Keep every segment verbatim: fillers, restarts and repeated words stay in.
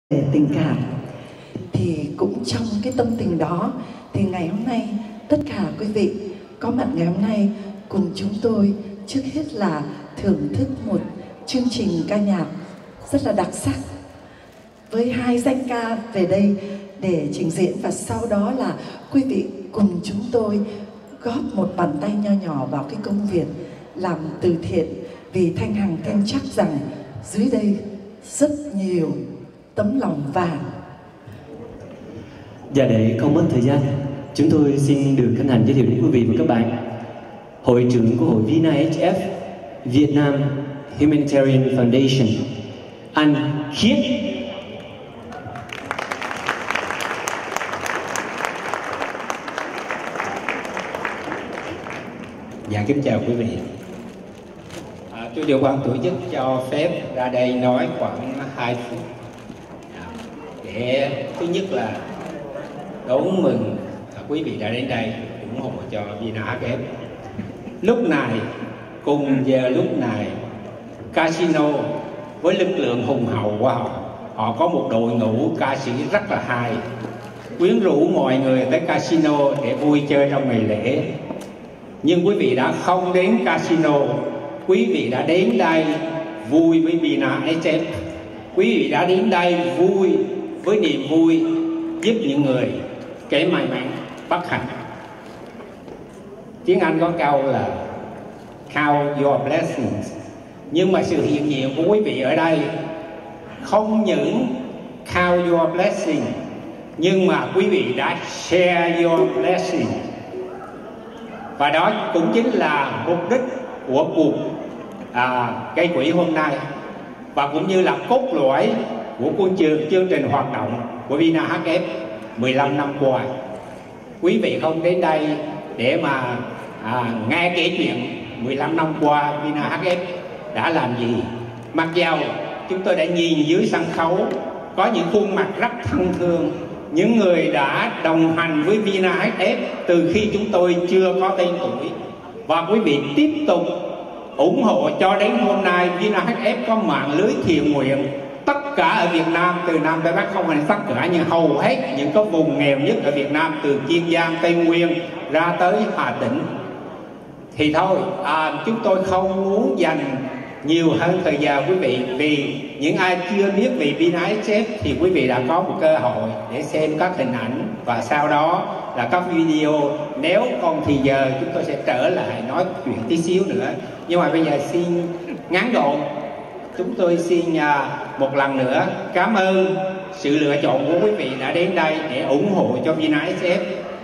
tình cảm. Thì cũng trong cái tâm tình đó thì ngày hôm nay tất cả quý vị có mặt ngày hôm nay cùng chúng tôi trước hết là thưởng thức một chương trình ca nhạc rất là đặc sắc với hai danh ca về đây để trình diễn, và sau đó là quý vị cùng chúng tôi góp một bàn tay nho nhỏ vào cái công việc làm từ thiện, vì Thanh Hằng tin chắc rằng dưới đây rất nhiều tấm lòng vàng. Và để không mất thời gian, chúng tôi xin được hân hạnh giới thiệu đến quý vị và các bạn Hội trưởng của Hội Vina ếch ép Vietnam Humanitarian Foundation, anh Khiết. Dạ kính chào quý vị. À, tôi được ban tổ chức cho phép ra đây nói khoảng hai phút để thứ nhất là đón mừng quý vị đã đến đây ủng hộ cho Vina ếch ép. Lúc này cùng giờ lúc này casino với lực lượng hùng hậu của họ, họ có một đội ngũ ca sĩ rất là hay, quyến rũ mọi người tới casino để vui chơi trong ngày lễ. Nhưng quý vị đã không đến casino, quý vị đã đến đây vui với Vina ếch ép. Quý vị đã đến đây vui với niềm vui giúp những người kẻ may mắn bất hạnh. Tiếng Anh có câu là count your blessings, nhưng mà sự hiện diện của quý vị ở đây không những count your blessing, nhưng mà quý vị đã share your blessing. Và đó cũng chính là mục đích của cuộc à, gây quỹ hôm nay, và cũng như là cốt lõi của chương trình, chương trình hoạt động của Vina ếch ép mười lăm năm qua. Quý vị không đến đây để mà à, nghe kể chuyện mười lăm năm qua Vina ếch ép đã làm gì. Mặc dầu chúng tôi đã nhìn dưới sân khấu có những khuôn mặt rất thân thương, những người đã đồng hành với Vina ếch ép từ khi chúng tôi chưa có tên tuổi, và quý vị tiếp tục ủng hộ cho đến hôm nay. Vina ếch ép có mạng lưới thiện nguyện tất cả ở Việt Nam, từ Nam tới Bắc, không phải tất cả nhưng hầu hết những cái vùng nghèo nhất ở Việt Nam, từ Kiên Giang, Tây Nguyên ra tới Hà Tĩnh. Thì thôi à, chúng tôi không muốn dành nhiều hơn thời gian quý vị, vì những ai chưa biết về Vina ếch ép thì quý vị đã có một cơ hội để xem các hình ảnh, và sau đó là các video. Nếu còn thì giờ chúng tôi sẽ trở lại nói chuyện tí xíu nữa, nhưng mà bây giờ xin ngắn gọn. Chúng tôi xin à, một lần nữa cảm ơn sự lựa chọn của quý vị đã đến đây để ủng hộ cho Vina ếch ép.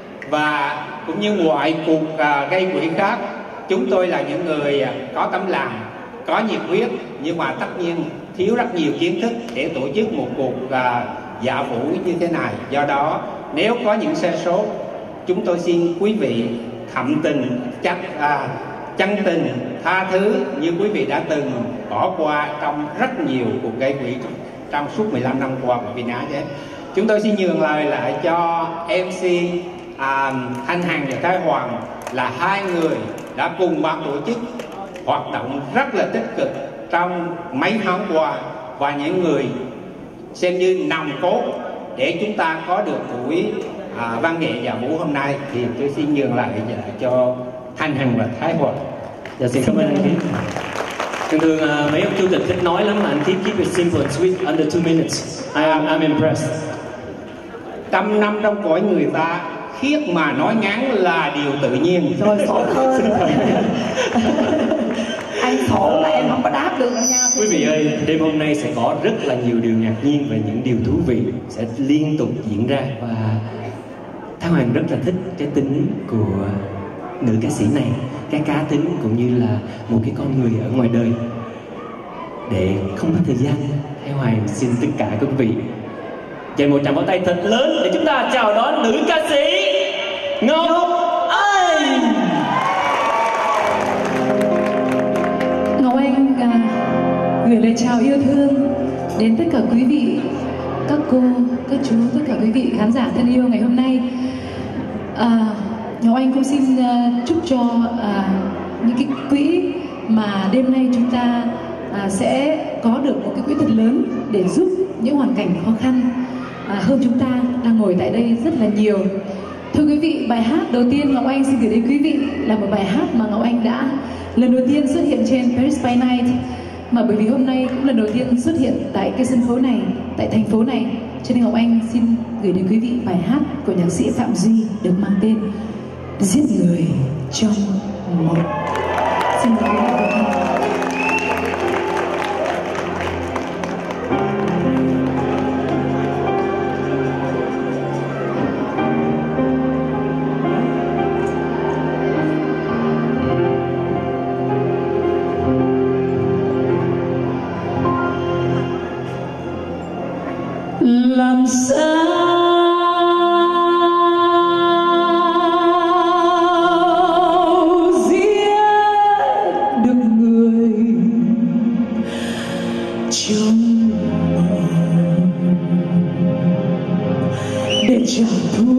Và cũng như ngoài cuộc à, gây quỹ khác, chúng tôi là những người à, có tấm lòng, có nhiệt huyết, nhưng mà tất nhiên thiếu rất nhiều kiến thức để tổ chức một cuộc à, dạ vũ như thế này. Do đó nếu có những sơ sót, chúng tôi xin quý vị thậm tình chắc à, chân tình tha thứ như quý vị đã từng bỏ qua trong rất nhiều cuộc gây quỹ trong suốt mười lăm năm qua của Vina ếch ép. Chúng tôi xin nhường lời lại cho em xê à, Thanh Hằng và Thái Hoàng, là hai người đã cùng ban tổ chức hoạt động rất là tích cực trong mấy tháng qua, và những người xem như nòng cốt để chúng ta có được buổi à, văn nghệ dạ vũ hôm nay. Thì tôi xin nhường lại cho Thanh Hằng và Thái Hoàng. Dạ, xin cảm ơn anh Khiết. Thường thường uh, mấy ông chủ tịch thích nói lắm mà anh Khiết keep it simple and sweet under two minutes. I am I'm impressed. Trăm năm trong cõi người ta, Khiết mà nói ngắn là điều tự nhiên. Rồi sổ hơn. Anh sổ là em không có đáp được đâu nha. Quý vị ơi, đêm hôm nay sẽ có rất là nhiều điều ngạc nhiên và những điều thú vị sẽ liên tục diễn ra, và Thái Hoàng rất là thích cái tính của nữ ca sĩ này, cái cá tính cũng như là một cái con người ở ngoài đời. Để không mất thời gian, Thái Hoàng xin tất cả các quý vị dành một tràng pháo tay thật lớn để chúng ta chào đón nữ ca sĩ Ngọc Anh. Ngọc Anh à, gửi lời chào yêu thương đến tất cả quý vị, các cô, các chú, tất cả quý vị khán giả thân yêu ngày hôm nay. À, Ngọc Anh cũng xin uh, chúc cho uh, những cái quỹ mà đêm nay chúng ta uh, sẽ có được một cái quỹ thật lớn để giúp những hoàn cảnh khó khăn à, hơn chúng ta đang ngồi tại đây rất là nhiều. Thưa quý vị, bài hát đầu tiên Ngọc Anh xin gửi đến quý vị là một bài hát mà Ngọc Anh đã lần đầu tiên xuất hiện trên Paris by Night, mà bởi vì hôm nay cũng lần đầu tiên xuất hiện tại cái sân khấu này, tại thành phố này, cho nên Ngọc Anh xin gửi đến quý vị bài hát của nhạc sĩ Phạm Duy được mang tên Giết Người Trong Một. Xin mời quý vị cùng nghe. Làm sao giết được người trong mộng để trả thù